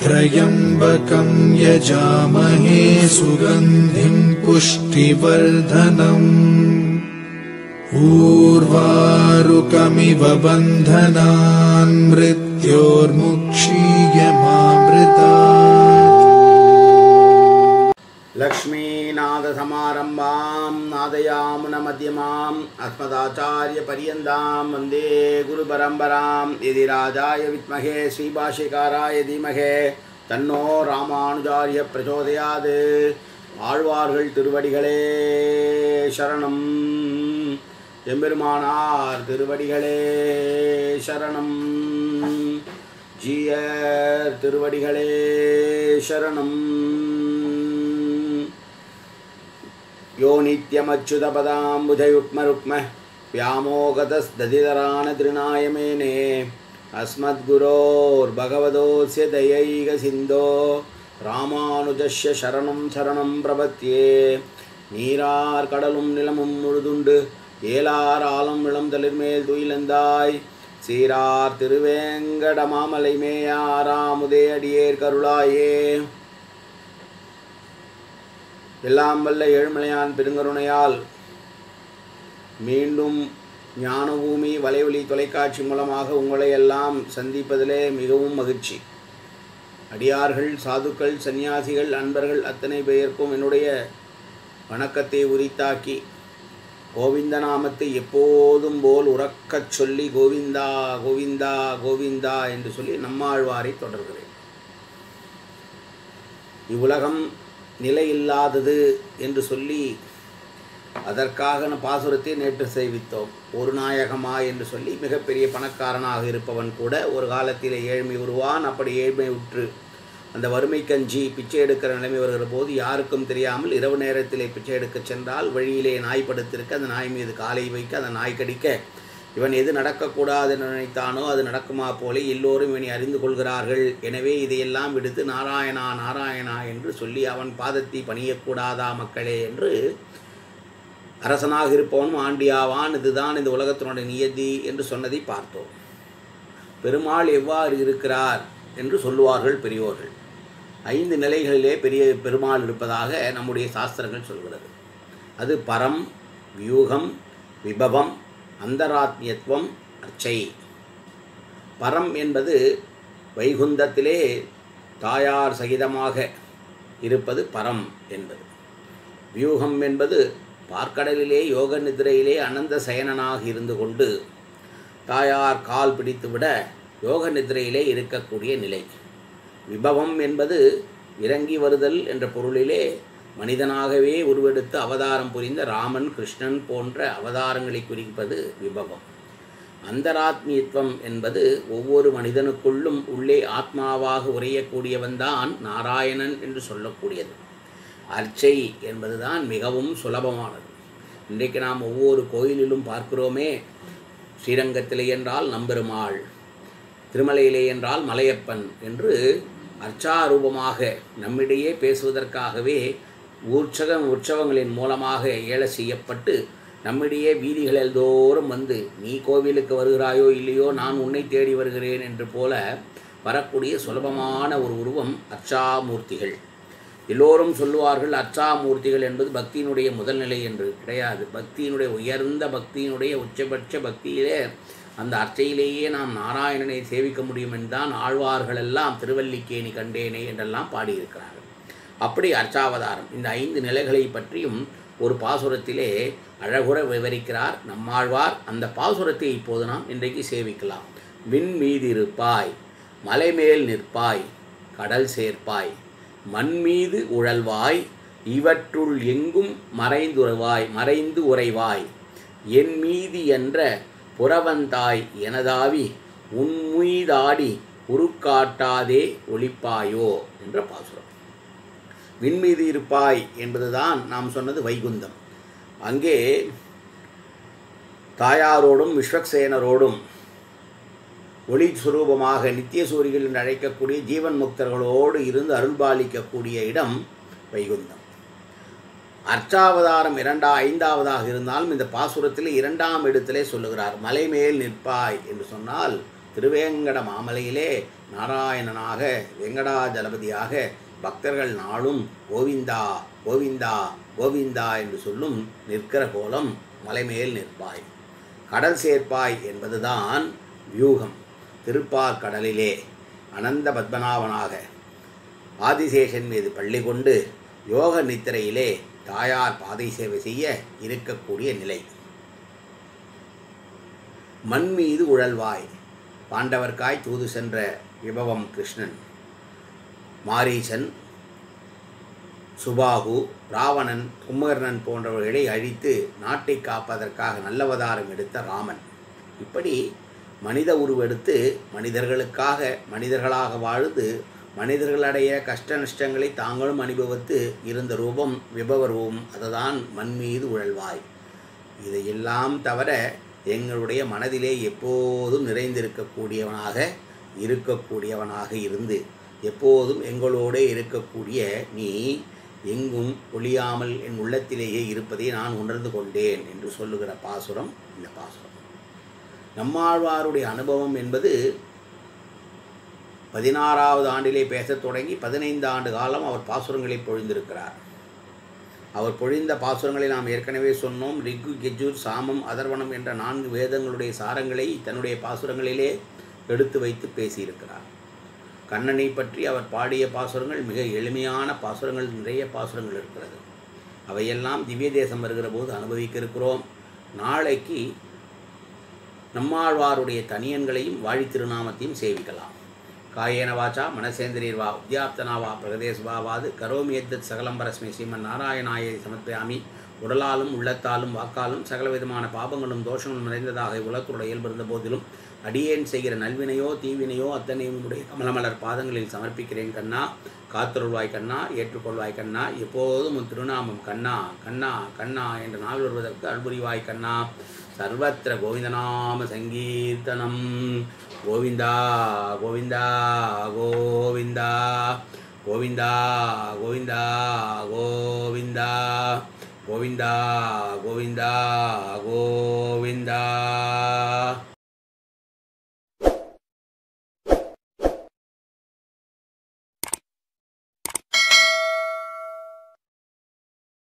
त्र्यम्बकं यजामहे सुगन्धिं पुष्टिवर्धनम् ऊर्वारुकमिव बन्धनान् मृत्योर्मुक्षीयमामृतात्। लक्ष्मीनाथसमारम्भां नादयामुनमध्यमाम् अस्मदाचार्यपर्यन्तां वन्दे गुरुपरम्परां। यदि राजाय विद्महे श्रीभाष्यकाराय धीमहि तन्नो रामानुजार्य प्रचोदयात्। ஆழ்வார்கள் திருவடிகளே சரணம். எம்பெருமானார் திருவடிகளே சரணம். ஜீயர் திருவடிகளே சரணம். யோ நித்யமச்சுதபதாம்புஜயுக்மருக்ம व्यामोगतस्तदितरान तृणायमेने अस्मद्गुरोर्भगवतोऽस्य दयैकसिन्धो ராமானுஜஸ்ய சரணம் சரணம் பிரபத்யே. நீரார் கடலும் நிலமும் முழுதுண்டு ஏலார் ஆலம் இளம் தளிர்மேல் துயிலந்தாய் சீரார் திருவேங்கடமாமலை மேயாராமுதே அடியேர் கருளாயே. எல்லாம் வல்ல ஏழுமலையான் பெருங்கருணையால் மீண்டும் ஞானபூமி வலைவழி தொலைக்காட்சி மூலமாக உங்களை எல்லாம் சந்திப்பதிலே மிகவும் மகிழ்ச்சி. அடியார்கள், சாதுக்கள், சன்னியாசிகள், அன்பர்கள் அத்தனை பெயர்க்கும் என்னுடைய வணக்கத்தை உரித்தாக்கி கோவிந்த நாமத்தை எப்போதும் போல் உறக்கச் சொல்லி கோவிந்தா கோவிந்தா கோவிந்தா என்று சொல்லி நம்மாழ்வாரை தொடர்கிறேன். இவ்வுலகம் நிலையில்லாதது என்று சொல்லி அதற்காக பாசுரத்தை நேற்று சேவித்தோம். ஒரு நாயகமா என்று சொல்லி மிகப்பெரிய பணக்காரனாக இருப்பவன் கூட ஒரு காலத்திலே ஏழ்மை உருவான். அப்படி ஏழ்மை உற்று அந்த வறுமை கஞ்சி பிச்சை எடுக்கிற நிலைமை வருகிற போது யாருக்கும் தெரியாமல் இரவு நேரத்திலே பிச்சை எடுக்க சென்றால் வழியிலே நாய் படுத்திருக்க அந்த நாய் மீது காலை வைக்க அந்த நாய் கடிக்க இவன் எது நடக்கக்கூடாது என்று நினைத்தானோ அது நடக்குமா போல எல்லோரும் இவனை அறிந்து கொள்கிறார்கள். எனவே இதையெல்லாம் விடுத்து நாராயணா நாராயணா என்று சொல்லி அவன் பாதத்தை பணியக்கூடாதா மக்களே என்று அரசனாக இருப்பவனும் ஆண்டியாவான். இதுதான் இந்த உலகத்தினுடைய நியதி என்று சொன்னதை பார்த்தோம். பெருமாள் எவ்வாறு இருக்கிறார் என்று சொல்லுவார்கள் பெரியோர்கள். 5 நிலைகளிலே பெரிய பெருமாள் இருப்பதாக நம்முடைய சாஸ்திரங்கள் சொல்கிறது. அது பரம், வியூகம், விபவம், அந்தராத்மியத்துவம், அர்ச்சை. பரம் என்பது வைகுந்தத்திலே தாயார் சகிதமாக இருப்பது பரம் என்பது. வியூகம் என்பது பார்க்கடலிலே யோக நிதிரையிலே அனந்த சயனனாக இருந்து கொண்டு தாயார் கால் பிடித்துவிட யோக நிதிரையிலே இருக்கக்கூடிய நிலை. விபவம் என்பது இறங்கி வருதல் என்ற பொருளிலே மனிதனாகவே உருவெடுத்து அவதாரம் புரிந்த ராமன், கிருஷ்ணன் போன்ற அவதாரங்களை குறிப்பது விபவம். அந்தராத்மியத்துவம் என்பது ஒவ்வொரு மனிதனுக்குள்ளும் உள்ளே ஆத்மாவாக உரையக்கூடியவன்தான் நாராயணன் என்று சொல்லக்கூடியது. அர்ச்சை என்பதுதான் மிகவும் சுலபமானது. இன்றைக்கு நாம் ஒவ்வொரு கோயிலிலும் பார்க்கிறோமே, ஸ்ரீரங்கத்திலே என்றால் நம்பெருமாள், திருமலையிலே என்றால் மலையப்பன் என்று அர்ச்சாரூபமாக நம்மிடையே பேசுவதற்காகவே உற்சவங்களின் மூலமாக ஏல செய்யப்பட்டு நம்மிடையே வீதிகளில் தோறும் வந்து நீ கோவிலுக்கு வருகிறாயோ இல்லையோ நான் உன்னை தேடி வருகிறேன் என்று போல வரக்கூடிய சுலபமான ஒரு உருவம் அர்ச்சாமூர்த்திகள். எல்லோரும் சொல்லுவார்கள் அர்ச்சாமூர்த்திகள் என்பது பக்தியினுடைய முதல் நிலை என்று. கிடையாது. பக்தியினுடைய உயர்ந்த பக்தியினுடைய உச்சபட்ச பக்தியிலே அந்த அர்ச்சையிலேயே நாம் நாராயணனை சேவிக்க முடியும் என்றுதான் ஆழ்வார்களெல்லாம் திருவல்லிக்கேணி கண்டேனே என்றெல்லாம் பாடியிருக்கிறார்கள். அப்படி அர்ச்சாவதாரம் இந்த 5 நிலைகளை பற்றியும் ஒரு பாசுரத்திலே அழகுற விவரிக்கிறார் நம்மாழ்வார். அந்த பாசுரத்தை இப்போது நாம் இன்றைக்கு சேவிக்கலாம். விண் மீதிருப்பாய், மலைமேல் நிற்பாய், கடல் சேர்ப்பாய், மண்மீது உழல்வாய், இவற்றுள் எங்கும் மறைந்து உறைவாய், என் மீதி என்ற புறவந்தாய் எனதாவி உன்மீதாடி உருக்காட்டாதே ஒளிப்பாயோ என்ற பாசுரம். விண்மீது இருப்பாய் என்பதுதான் நாம் சொன்னது வைகுந்தம். அங்கே தாயாரோடும் விஸ்வக்சேனரோடும் ஒளி சுரூபமாக நித்திய சூரிகள் என்று அழைக்கக்கூடிய ஜீவன் முக்தர்களோடு இருந்து அருள்பாலிக்கக்கூடிய இடம் வைகுந்தம். அர்ச்சாவதாரம் 5ஆவதாக இருந்தாலும் இந்த பாசுரத்தில் 2ஆம் இடத்திலே சொல்லுகிறார். மலை மேல் நிற்பாய் என்று சொன்னால் திருவேங்கட மாமலையிலே நாராயணனாக வெங்கடாஜலபதியாக பக்தர்கள் நாளும் கோவிந்தா கோவிந்தா கோவிந்தா என்று சொல்லும் நிற்கிற கோலம் மலைமேல் நிற்பாய் கடல் சேர்ப்பாய் என்பதுதான் வியூகம். திருப்பார்கடலிலே அனந்த பத்மநாபனாக ஆதிசேஷன் மீது பள்ளி கொண்டு யோக நித்திரையிலே தாயார் பாதை சேவை செய்ய இருக்கக்கூடிய நிலை. மண் மீது உழல்வாய் பாண்டவர்க்காய் தூது சென்ற விபவம் கிருஷ்ணன். மாரீசன், சுபாகு, ராவணன், கும்பகர்ணன் போன்றவர்களை அழித்து நாட்டை காப்பதற்காக நல்லவதாரம் எடுத்த ராமன். இப்படி மனித உருவெடுத்து மனிதர்களுக்காக மனிதர்களாக வாழ்ந்து மனிதர்களடைய கஷ்ட நஷ்டங்களை தாங்களும் அனுபவித்து இருந்த ரூபம் விபவ ரூபம். அதுதான் மண் மீது உழல்வாய். இதையெல்லாம் தவிர எங்களுடைய மனதிலே எப்போதும் இருக்கக்கூடியவனாக இருந்து எப்போதும் எங்களோடு இருக்கக்கூடிய நீ எங்கும் ஒளியாமல் என் உள்ளத்திலேயே இருப்பதை நான் உணர்ந்து கொண்டேன் என்று சொல்லுகிற பாசுரம் இந்த பாசுரம். நம்மாழ்வாருடைய அனுபவம் என்பது 16வது ஆண்டிலே பேசத் தொடங்கி 15 ஆண்டு காலம் அவர் பாசுரங்களை பொழிந்திருக்கிறார். அவர் பொழிந்த பாசுரங்களை நாம் ஏற்கனவே சொன்னோம். ரிக்கு, கெஜூர், சாமம், அதர்வணம் என்ற 4 வேதங்களுடைய சாரங்களை தன்னுடைய பாசுரங்களிலே எடுத்து வைத்து பேசியிருக்கிறார். கண்ணனை பற்றி அவர் பாடிய பாசுரங்கள் மிக எளிமையான பாசுரங்கள், நிறைய பாசுரங்கள் இருக்கிறது. அவையெல்லாம் திவ்ய தேசம் வருகிற போது அனுபவிக்க இருக்கிறோம். நாளைக்கு நம்மாழ்வாருடைய தனியன்களையும் வாழி திருநாமத்தையும் சேவிக்கலாம். காயேன வாச்சா மனசேந்திரீர்வா உத்யாப்தனாவா பிரகதேஸ்வாவாது கரோமி எத்தத் சகலம்பரஸ்மி ஸ்ரீமன் நாராயணாயை சமர்ப்பயாமி. உடலாலும் உள்ளத்தாலும் வாக்காலும் சகல விதமான பாபங்களும் தோஷங்களும் நிறைந்ததாக உலகத்துடைய இயல்பிருந்த போதிலும் அடியேன் செய்கிற நல்வினையோ தீவினையோ அத்தனையும் உடைய கமலமலர் பாதங்களில் சமர்ப்பிக்கிறேன் கண்ணா. காத்தருள்வாய் கண்ணா, ஏற்றுக்கொள்வாய் கண்ணா. எப்போதும் உன் திருநாமம் கண்ணா கண்ணா கண்ணா என்று நாள் வருவதற்கு அன்புரிவாய் கண்ணா. சர்வத்திர கோவிந்தநாம சங்கீர்த்தனம். கோவிந்தா கோவிந்தா கோவிந்தா கோவிந்தா கோவிந்தா கோவிந்தா கோவிந்தா கோவிந்தா கோவிந்தா.